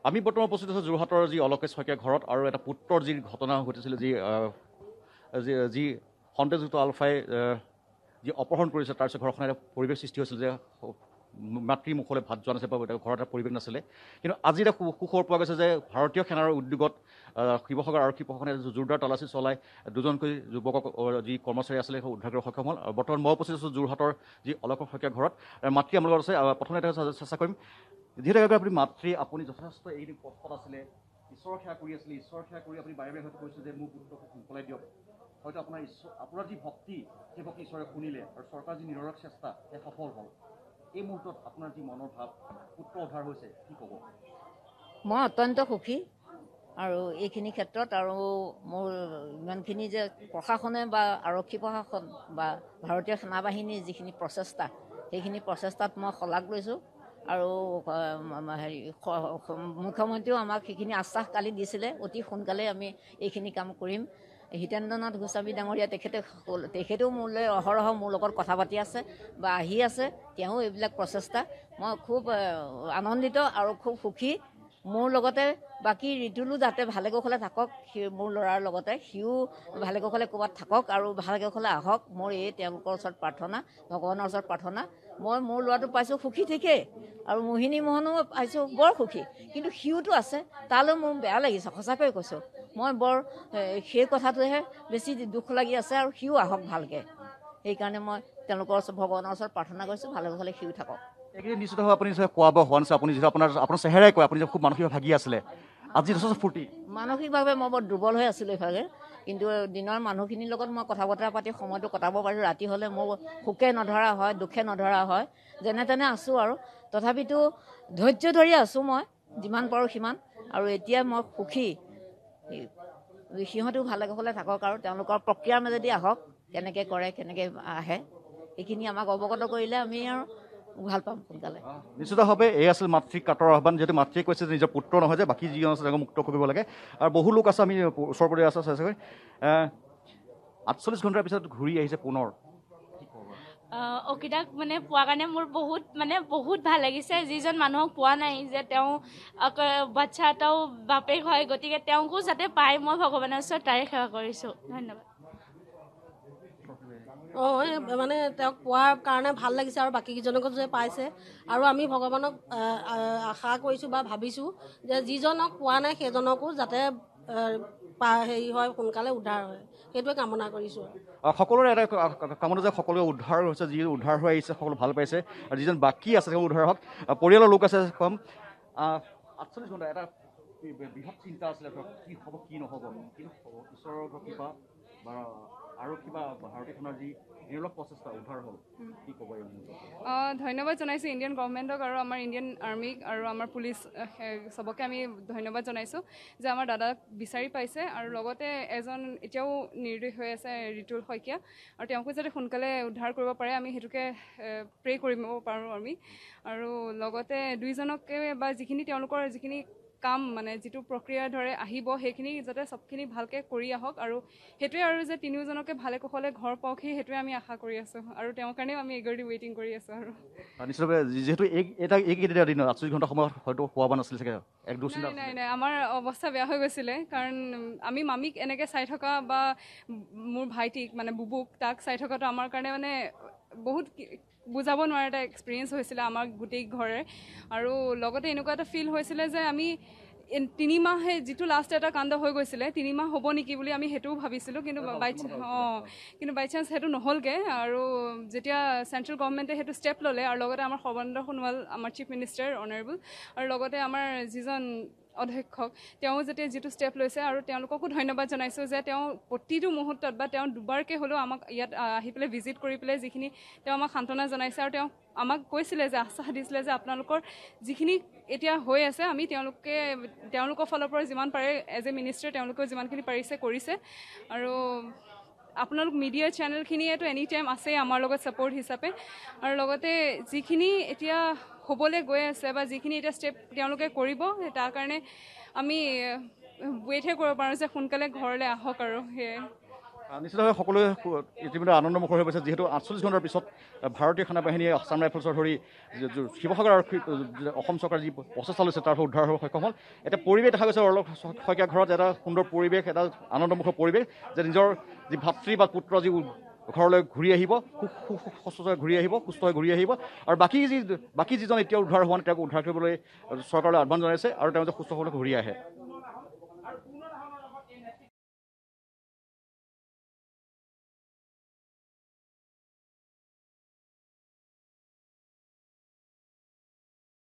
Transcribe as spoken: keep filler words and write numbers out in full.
আমি বৰ্তমান উপস্থিত আছোঁ যোৰহাটৰ যি অলকেশ শইকীয়া ঘৰত আৰু এটা পুত্ৰৰ যি ঘটনা ঘটিছিল যি যি সন্দেহযুক্ত আলফাই যি অপহৰণ কৰিছে তাৰ পিছত ঘৰখনত এটা পৰিৱেশ সৃষ্টি হৈছিল যে মাতৃ মুখলৈ ভাত যোৱা নাছিলে বা ঘৰত এটা পৰিৱেশ নাছিলে কিন্তু আজি এটা সুখবৰ পোৱা গৈছে যে ভাৰতীয় সেনাৰ উদ্যোগত শিৱসাগৰ আৰক্ষী প্ৰশাসনে জোৰদাৰ তালাচী চলাই দুজনকৈ যুৱকক যি কৰ্মচাৰী আছিলে সেই উদ্ধাৰ কৰিব সক্ষম হ'ল আৰু বৰ্তমান মই উপস্থিত আছোঁ যোৰহাটৰ যি অলকেশ শইকীয়া ঘৰত মাতৃ আমাৰ লগত আছে প্ৰথমে এটা চেষ্টা কৰিম যিহেতু আপুনি মাতৃ আপুনি যথেষ্ট এইদিন কষ্টত আছিলে ঈশ্বৰৰ সেৱা কৰি আছিলে ঈশ্বৰৰ সেৱা কৰি আপুনি বাৰে বাৰে হয়তো কৈছে যে মোৰ পুত্ৰক মোকলাই দিয়ক হয়তো আপোনাৰ ঈশ্বৰ আপোনাৰ যি ভক্তি সেই ভক্তি ঈশ্বৰে শুনিলে আৰু চৰকাৰৰ যি নিৰৰক চেষ্টা সেই সফল হ'ল এই মুহূৰ্তত আপোনাৰ যি মনৰ ভাৱ পুত্ৰ উদ্ধাৰ হৈছে কি ক'ব মই অত্যন্ত সুখী আৰু এইখিনি ক্ষেত্ৰত আৰু মোৰ ইমানখিনি যে প্ৰশাসনে বা আৰক্ষী প্ৰশাসন বা ভাৰতীয় সেনাবাহিনীৰ যিখিনি প্ৰচেষ্টা সেইখিনি প্ৰচেষ্টাত মই শলাগ লৈছোঁ আৰু হেৰি মুখ্যমন্ত্ৰীও আমাক সেইখিনি আশ্বাস কালি দিছিলে অতি সোনকালে আমি এইখিনি কাম কৰিম হিতেন্দ্ৰনাথ গোস্বামী ডাঙৰীয়া তেখেতে তেখেতেও মোলৈ অহৰহ মোৰ লগত কথা পাতি আছে বা আহি আছে তেওঁ এইবিলাক প্ৰচেষ্টা মই খুব আনন্দিত আৰু খুব সুখী মোৰ লগতে বাকী ঋতুলো যাতে ভালে কুশলে থাকক সি মোৰ ল'ৰাৰ লগতে সিও ভালে কুশলে ক'ৰবাত থাকক আৰু ভালে কুশলে আহক মোৰ এই তেওঁলোকৰ ওচৰত প্ৰাৰ্থনা ভগৱানৰ ওচৰত প্ৰাৰ্থনা মই মোৰ ল'ৰাটো পাইছোঁ সুখী ঠিকেই আৰু মোহিনী মোহনো পাইছোঁ বৰ সুখী কিন্তু সিওতো আছে তালৈ মোৰ বেয়া লাগিছে সঁচাকৈ কৈছোঁ মই বৰ সেই কথাটোহে বেছি দুখ লাগি আছে আৰু সিও আহক ভালকৈ সেইকাৰণে মই তেওঁলোকৰ ওচৰত ভগৱানৰ ওচৰত প্ৰাৰ্থনা কৰিছোঁ ভালে কুশলে সিও থাকক এইকেইদিন নিশ্চিত হয় আপুনি খোৱা বোৱা হোৱা নাছিল আপুনি যিটো আপোনাৰ আপোনাৰ চেহেৰাই কয় আপুনি যে খুব মানসিকভাৱে ভাগি আছিলে আজি যথেষ্ট ফূৰ্তি মানসিকভাৱে মই বৰ দুৰ্বল হৈ আছিলোঁ ইফালে কিন্তু দিনৰ মানুহখিনিৰ লগত মই কথা বতৰা পাতি সময়টো কটাব পাৰোঁ ৰাতি হ'লে মোৰ সুখে নধৰা হয় দুখে নধৰা হয় যেনে তেনে আছোঁ আৰু তথাপিতো ধৈৰ্য ধৰি আছোঁ মই যিমান পাৰোঁ সিমান আৰু এতিয়া মই সুখী সিহঁতেও ভালে কুশলে থাকক আৰু তেওঁলোকৰ প্ৰক্ৰিয়াৰ মাজেদি আহক কেনেকৈ কৰে কেনেকৈ আহে এইখিনি আমাক অৱগত কৰিলে আমি আৰু ভাল পাম সোনকালে নিশ্চিতভাৱে এই আছিল মাতৃক কাটৰ আহ্বান যিহেতু মাতৃয়ে কৈছে যে নিজৰ পুত্ৰ নহয় যে বাকী যিজন আছে তেওঁক মুক্ত কৰিব লাগে আৰু বহু লোক আছে আমি ওচৰ কৰি আছে চাই চাগৈ আঠচল্লিছ ঘণ্টাৰ পিছত ঘূৰি আহিছে পুনৰ অকিতাক মানে পোৱাৰ কাৰণে মোৰ বহুত মানে বহুত ভাল লাগিছে যিজন মানুহক পোৱা নাই যে তেওঁ বাচ্ছা এটাও বাপেক হয় গতিকে তেওঁকো যাতে পায় মই ভগৱানৰ ওচৰত তাৰে সেৱা কৰিছোঁ ধন্যবাদ অঁ মানে তেওঁক পোৱাৰ কাৰণে ভাল লাগিছে আৰু বাকীকেইজনকো যে পাইছে আৰু আমি ভগৱানক আশা কৰিছোঁ বা ভাবিছোঁ যে যিজনক পোৱা নাই সেইজনকো যাতে হেৰি হয় সোনকালে উদ্ধাৰ হয় সেইটোৱে কামনা কৰিছোঁ সকলোৰে এটা কামনা যে সকলোৱে উদ্ধাৰ হৈছে যি উদ্ধাৰ হৈ আহিছে সকলো ভাল পাইছে আৰু যিজন বাকী আছে তেওঁ উদ্ধাৰ হওক পৰিয়ালৰ লোক আছে কম আঠচল্লিছ ঘণ্টা এটা বৃহৎ চিন্তা আছিলে কি হ'ব কি নহ'ব কিন্তু ঈশ্বৰৰ কৃপা বা আৰু কিবা ভাৰতীয় সেনাৰ যি নিৰলস প্ৰচেষ্টা উদ্ধাৰ হ'ল কি ক'ব ধন্যবাদ জনাইছোঁ ইণ্ডিয়ান গভৰ্ণমেণ্টক আৰু আমাৰ ইণ্ডিয়ান আৰ্মিক আৰু আমাৰ পুলিচ চবকে আমি ধন্যবাদ জনাইছোঁ যে আমাৰ দাদাক বিচাৰি পাইছে আৰু লগতে এজন এতিয়াও নিৰ্দোষ হৈ আছে ঋতুল শইকীয়া আৰু তেওঁকো যাতে সোনকালে উদ্ধাৰ কৰিব পাৰে আমি সেইটোকে প্ৰে কৰিব পাৰোঁ আমি আৰু লগতে দুইজনকে বা যিখিনি তেওঁলোকৰ যিখিনি কাম মানে যিটো প্ৰক্ৰিয়া ধৰে আহিব সেইখিনি যাতে চবখিনি ভালকৈ কৰি আহক আৰু সেইটোৱে আৰু যে তিনিওজনকে ভালে কুশলে ঘৰ পাওকহি সেইটোৱে আমি আশা কৰি আছোঁ আৰু তেওঁৰ কাৰণেও আমি এগৰ্দি ৱেইটিং কৰি আছোঁ আৰু নিশ্চিতভাৱে যিহেতু এই এটা এইকেইটা দিনত আঠচল্লিছ ঘণ্টা সময়ত হয়তো পোৱা নাছিলে চাগে এক দুই নাই নাই আমাৰ অৱস্থা বেয়া হৈ গৈছিলে কাৰণ আমি মামীক এনেকৈ চাই থকা বা মোৰ ভাইটিক মানে বুবুক তাক চাই থকাটো আমাৰ কাৰণে মানে বহুত বুজাব নোৱাৰা এটা এক্সপিৰিয়েঞ্চ হৈছিলে আমাৰ গোটেই ঘৰে আৰু লগতে এনেকুৱা এটা ফিল হৈছিলে যে আমি তিনিমাহে যিটো লাষ্ট এটা কাণ্ড হৈ গৈছিলে তিনিমাহ হ'ব নেকি বুলি আমি সেইটোও ভাবিছিলোঁ কিন্তু বাই অঁ কিন্তু বাই চান্স সেইটো নহ'লগৈ আৰু যেতিয়া চেণ্ট্ৰেল গভৰ্ণমেণ্টে সেইটো ষ্টেপ ল'লে আৰু লগতে আমাৰ সৰ্বানন্দ সোণোৱাল আমাৰ চিফ মিনিষ্টাৰ অনাৰেবল আৰু লগতে আমাৰ যিজন অধ্যক্ষক তেওঁ যেতিয়া যিটো ষ্টেপ লৈছে আৰু তেওঁলোককো ধন্যবাদ জনাইছোঁ যে তেওঁ প্ৰতিটো মুহূৰ্তত বা তেওঁ দুবাৰকৈ হ'লেও আমাক ইয়াত আহি পেলাই ভিজিট কৰি পেলাই যিখিনি তেওঁ আমাক সান্তনা জনাইছে আৰু তেওঁ আমাক কৈছিলে যে আশ্বাস দিছিলে যে আপোনালোকৰ যিখিনি এতিয়া হৈ আছে আমি তেওঁলোকে তেওঁলোকৰ ফালৰ পৰা যিমান পাৰে এজ এ মিনিষ্টাৰ তেওঁলোকেও যিমানখিনি পাৰিছে কৰিছে আৰু আপোনালোক মিডিয়া চেনেলখিনিয়েতো এনি টাইম আছেই আমাৰ লগত ছাপৰ্ট হিচাপে আৰু লগতে যিখিনি এতিয়া হ'বলৈ গৈ আছে বা যিখিনি এতিয়া ষ্টেপ তেওঁলোকে কৰিব তাৰ কাৰণে আমি ৱেইটহে কৰিব পাৰোঁ যে সোনকালে ঘৰলৈ আহক আৰু সেয়াই নিশ্চিতভাৱে সকলোৱে ইতিমধ্যে আনন্দমুখৰ হৈ গৈছে যিহেতু আঠচল্লিছ ঘণ্টাৰ পিছত ভাৰতীয় সেনা বাহিনীয়ে আছাম ৰাইফলছৰ ধৰি শিৱসাগৰ আৰক্ষী অসম চৰকাৰে যি প্ৰচেষ্টা লৈছে তাৰ উদ্ধাৰ হ'ব সক্ষম হ'ল। এটা পৰিৱেশ দেখা গৈছে অৰলক শইকীয়া ঘৰত এটা সুন্দৰ পৰিৱেশ, এটা আনন্দমুখৰ পৰিৱেশ যে নিজৰ যি ভাতৃ বা পুত্ৰ যি ঘৰলৈ ঘূৰি আহিব, সুস্থ ঘূৰি আহিব সুস্থ হৈ ঘূৰি আহিব আৰু বাকী যি বাকী যিজন এতিয়া উদ্ধাৰ হোৱা নাই তেওঁক উদ্ধাৰ কৰিবলৈ চৰকাৰলৈ আহ্বান জনাইছে আৰু তেওঁ যে সুস্থ হ'বলৈ ঘূৰি আহে।